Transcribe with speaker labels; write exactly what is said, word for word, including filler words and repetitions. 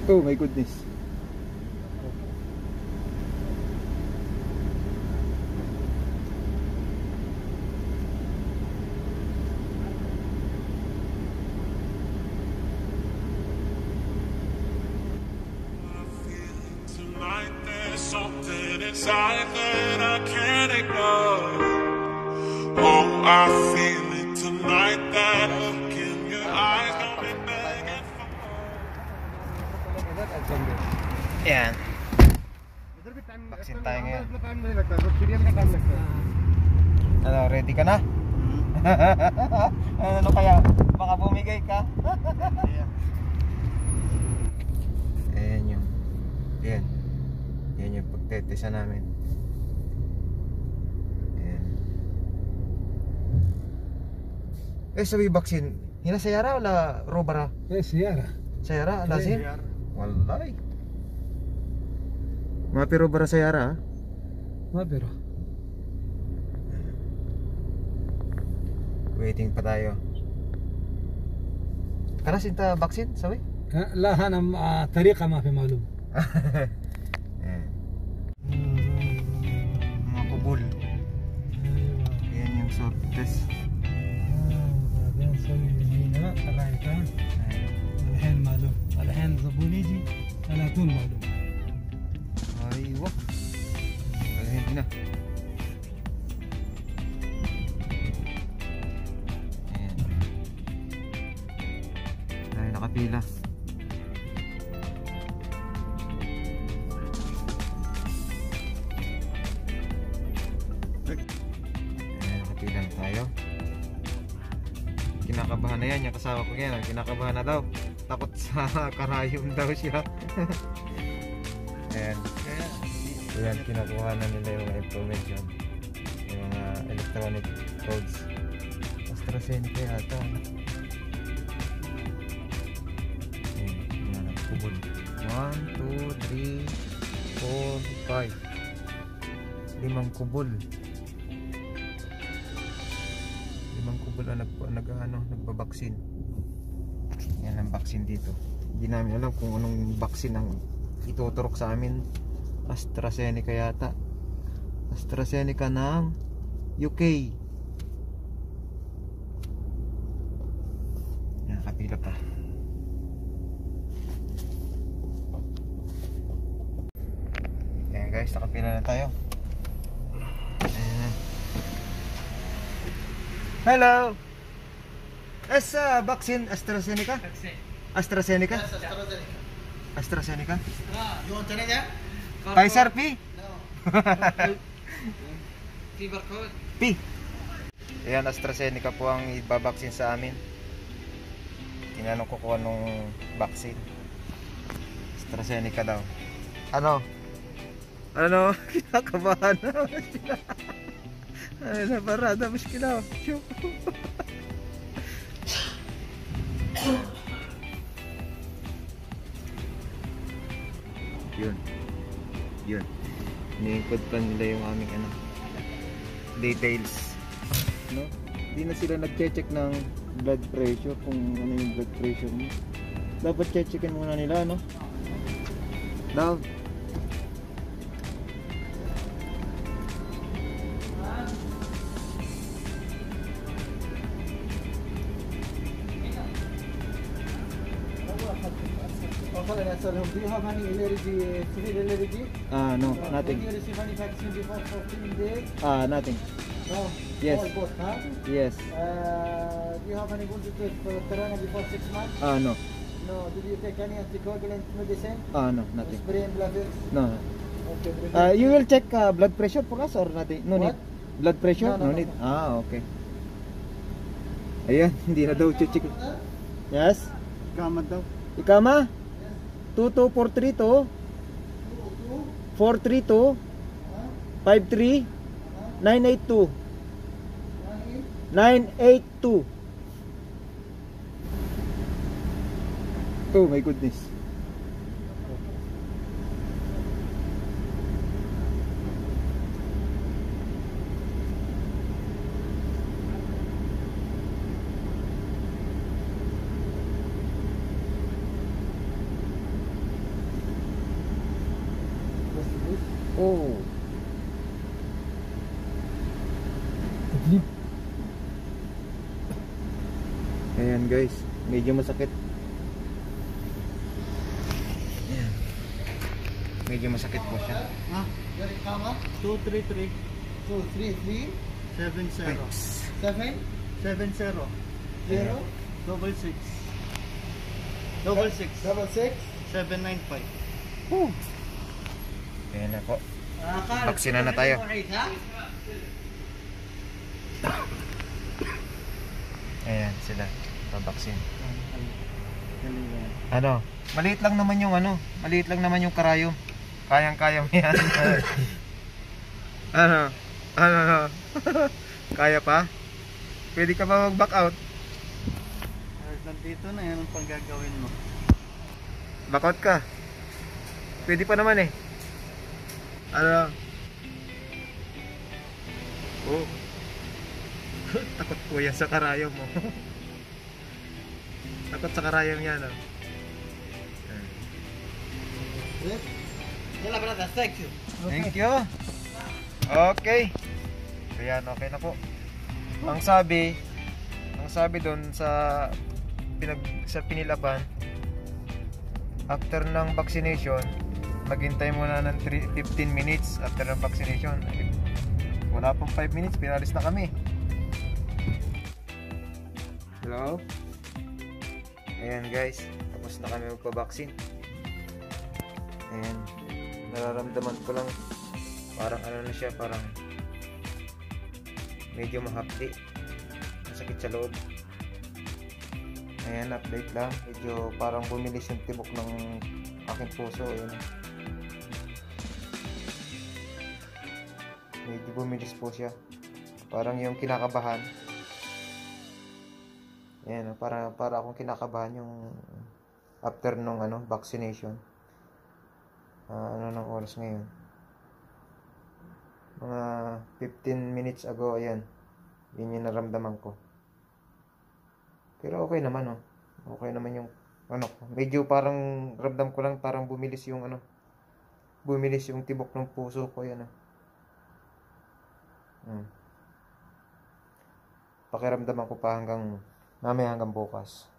Speaker 1: Oh my goodness.
Speaker 2: Something inside that I can't ignore. Oh, I feel it tonight. That look in your eyes got me begging for more.
Speaker 1: Yan. Vaksin tayo ngayon. Ano, ready ka na? Ano kaya? Baka bumigay ka? Ayan yung Ayan Yan yung pagtetesa namin. Ayan. Eh sabi vaksin hina sayara wala robara?
Speaker 3: Eh sayara.
Speaker 1: Sayara lazim? Wallahi. Mapiro bara sayara?
Speaker 3: Mapiro.
Speaker 1: Waiting pa tayo. Karas inta vaksin sabi?
Speaker 3: لا أنا طريقة ما في معلوم.
Speaker 1: Mga kubol. Yan yung swab test.
Speaker 3: بعدين نسوي هنا الرايكة. الحين معلوم. الحين زبون يجي ثلاثون معلوم.
Speaker 1: Aywa. Hindi na. Ayan. Tayo nakapila. Tayo. Kinakabahan na yan, yung kasama ko yan, kinakabahan na daw, takot sa karayom daw siya. Ayan, ayan, kinakuha na nila yung mga information, yung mga electronic codes. AstraZeneca yata. Ayan, mga nagkubol. one, two, three, four, five, limang kubol. Limang kubol na nag, nag, ano, nagbabaksin. Yan ang baksin dito. Hindi namin alam kung anong baksin ang ituturok sa amin. AstraZeneca yata. AstraZeneca ng U K. Yan, kapila pa. Yan guys, nakapila na tayo. Ayan. Hello. Is uh, vaccine AstraZeneca? AstraZeneca?
Speaker 4: Yes, AstraZeneca.
Speaker 1: AstraZeneca?
Speaker 4: Ah, you want Canada?
Speaker 1: Pfizer P?
Speaker 4: No. Fever code.
Speaker 1: P. Ayan, AstraZeneca po ang ibabaksin sa amin. Tinanong ko kung anong vaccine. AstraZeneca daw. Ano? Ano? Kinakabahan na. Ay, naparada, maskila. Yun. Yun. Ini-encode pa nila yung aming ano, details. No? Hindi na sila nag-check ng blood pressure, kung ano yung blood pressure mo. Dapat check-checkin muna nila, no? Daw.
Speaker 3: Do you have any allergy, severe allergy?
Speaker 1: Ah, no,
Speaker 3: Uh,
Speaker 1: nothing.
Speaker 3: Did you receive any vaccine before fourteen days?
Speaker 1: Ah, nothing.
Speaker 3: No.
Speaker 1: Yes.
Speaker 3: All both, huh?
Speaker 1: Yes.
Speaker 3: Uh, do you have any positive uh, corona before six months?
Speaker 1: Ah, no.
Speaker 3: No. Did you take any anticoagulant medicine?
Speaker 1: Ah, no, nothing.
Speaker 3: Aspirin, Blavix?
Speaker 1: No.
Speaker 3: Okay. very
Speaker 1: Uh,
Speaker 3: good.
Speaker 1: you will check uh, blood pressure for us or nothing? No need.
Speaker 3: What?
Speaker 1: Blood pressure?
Speaker 3: No, no, no,
Speaker 1: need.
Speaker 3: no.
Speaker 1: Ah, okay. Ayan, hindi na daw check. Yes?
Speaker 3: Gamad daw.
Speaker 1: Ikama? two two four three two four three two five three nine eight two nine eight two. Oh my goodness. Oh. Ayan guys, medyo masakit. Ayan. Medyo masakit po siya.
Speaker 3: Ah, dari kamu?
Speaker 4: two three three
Speaker 3: Two, three, three,
Speaker 4: seven zero
Speaker 3: seven,
Speaker 4: seven zero
Speaker 3: zero,
Speaker 4: double six double six
Speaker 3: double six.
Speaker 4: seven nine five.
Speaker 1: Ayan na po.
Speaker 4: Ah, Carl,
Speaker 1: Vaksina na tayo.
Speaker 4: ha?
Speaker 1: Ayan sila, pabaksin. Ano, maliit lang naman yung ano, maliit lang naman yung karayom. Kayang-kaya mo yan. Ano? Ano? Ano? Kaya pa? Pwede ka ba mag-back out?
Speaker 4: Nandito na yan ang panggagawin mo.
Speaker 1: Back out ka. Pwede pa naman eh. Ano? Oh. Takot ko yan sa karayom mo. Takot sa karayom yan oh.
Speaker 3: Yes.
Speaker 4: Yala, brother, thank you.
Speaker 1: Thank you. Okay. Ayan, okay na po. Ang sabi, ang sabi doon sa pinag sa pinilaban, after ng vaccination, maghintay muna ng fifteen minutes after ng vaccination. Wala pong five minutes, pinalis na kami. Hello? Ayan guys, tapos na kami magpa-vaccine. Ayan, nararamdaman ko lang parang ano na siya, parang medyo mahapdi, masakit sa loob. Ayan, update lang, medyo parang bumilis yung tibok ng aking puso. Ayan, medyo bumilis po siya, parang yung kinakabahan. Ayan, para, para akong kinakabahan yung after nung ano, vaccination. Uh, ano ng oras ngayon? Mga fifteen minutes ago, ayan. Yun yung naramdaman ko. Pero okay naman, oh. Okay naman yung, ano, medyo parang ramdam ko lang, parang bumilis yung, ano, bumilis yung tibok ng puso ko, yan, oh. Hmm. Pakiramdaman ko pa hanggang, mamaya hanggang bukas.